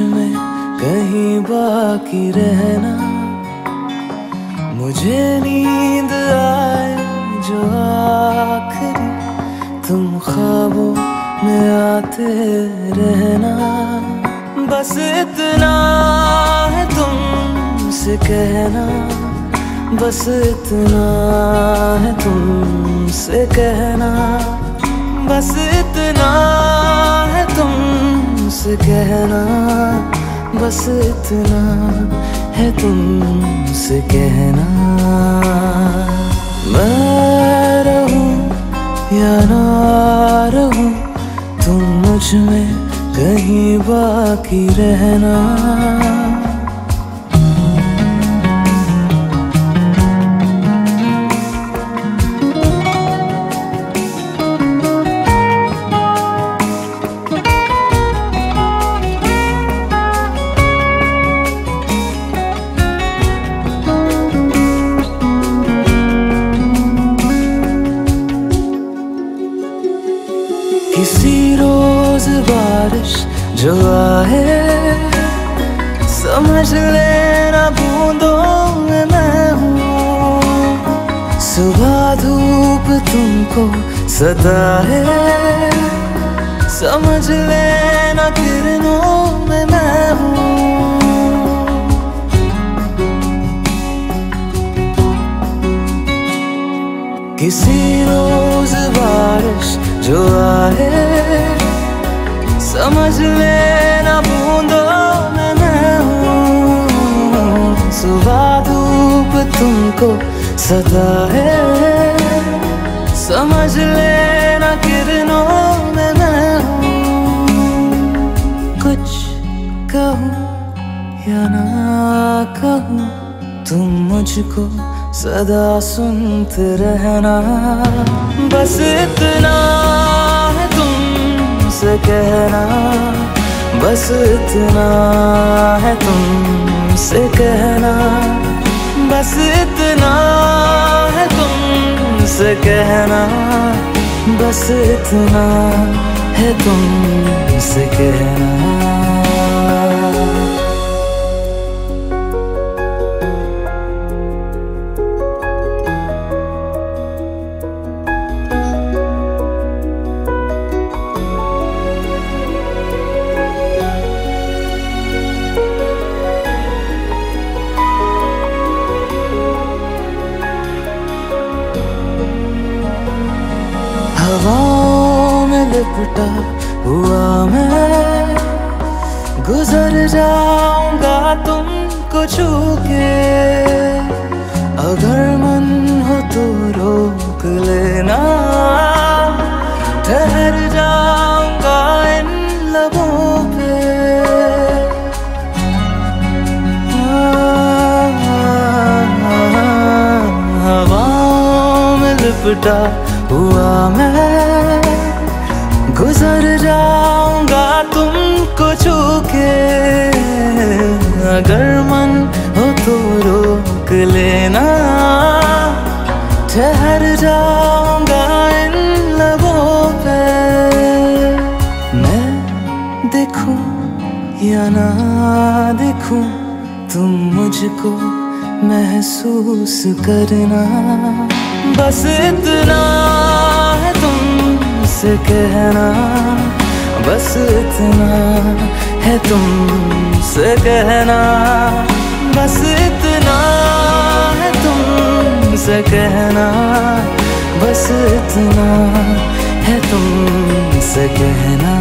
में कहीं बाकी रहना। मुझे नींद आए जो आखिरी, तुम ख्वाबों में आते रहना। बस इतना है तुमसे कहना, बस इतना है तुमसे कहना, बस इतना है तुमसे कहना, बस इतना है तुमसे कहना। मैं रहूं या ना रहूं, तुम मुझ में कहीं बाकी रहना। किसी रोज बारिश जो आए, समझ लेना बूंदों में मैं हूँ। सुबह धूप तुमको सताए, समझ लेना किरणों में मैं हूँ। किसी रोज बारिश जो आए, समझ लेना बूंदों में मैं हूँ। सुबह धूप तुमको सताए, समझ लेना किरणों में मैं हूँ। कुछ कहूँ या ना कहूँ, तुम मुझको सदा सुनते रहना। बस इतना है तुमसे कहना, बस इतना है तुमसे कहना, बस इतना है तुमसे कहना, बस इतना है तुमसे कहना। हवाओं में लिपटा हुआ मैं, गुजर जाऊंगा तुमको छू के। अगर मन हो तो रोक लेना, ठहर जाऊंगा इन लबों पे। हवाओं में लिपटा हुआ मैं, गुजर जाऊंगा तुमको छू के। अगर मन हो तो रोक लेना, ठहर जाऊंगा इन लबों पे। मैं देखूं या ना देखूं, तुम मुझको महसूस करना। बस इतना है तुमसे कहना, बस इतना है तुमसे कहना, बस इतना है तुमसे कहना, बस इतना है तुमसे कहना।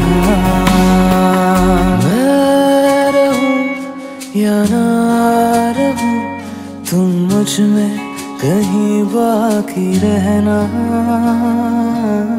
मैं रहूं या ना रहूं, तुम मुझ में कहीं बाकी रहना।